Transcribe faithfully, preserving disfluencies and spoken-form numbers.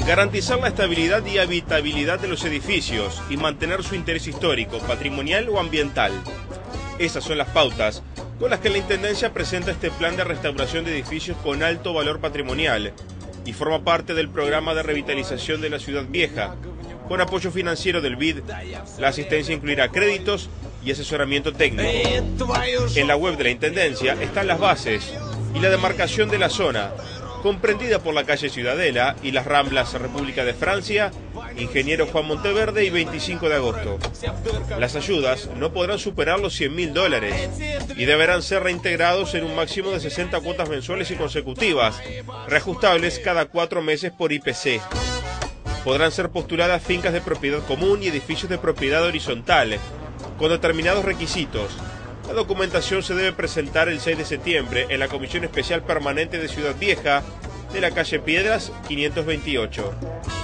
Garantizar la estabilidad y habitabilidad de los edificios y mantener su interés histórico, patrimonial o ambiental. Esas son las pautas con las que la Intendencia presenta este plan de restauración de edificios con alto valor patrimonial y forma parte del programa de revitalización de la Ciudad Vieja. Con apoyo financiero del B I D, la asistencia incluirá créditos y asesoramiento técnico. En la web de la Intendencia están las bases y la demarcación de la zona, comprendida por la calle Ciudadela y las Ramblas República de Francia, Ingeniero Juan Monteverde y veinticinco de agosto. Las ayudas no podrán superar los cien mil dólares y deberán ser reintegrados en un máximo de sesenta cuotas mensuales y consecutivas, reajustables cada cuatro meses por I P C. Podrán ser postuladas fincas de propiedad común y edificios de propiedad horizontal, con determinados requisitos. La documentación se debe presentar el seis de septiembre en la Comisión Especial Permanente de Ciudad Vieja de la calle Piedras quinientos veintiocho.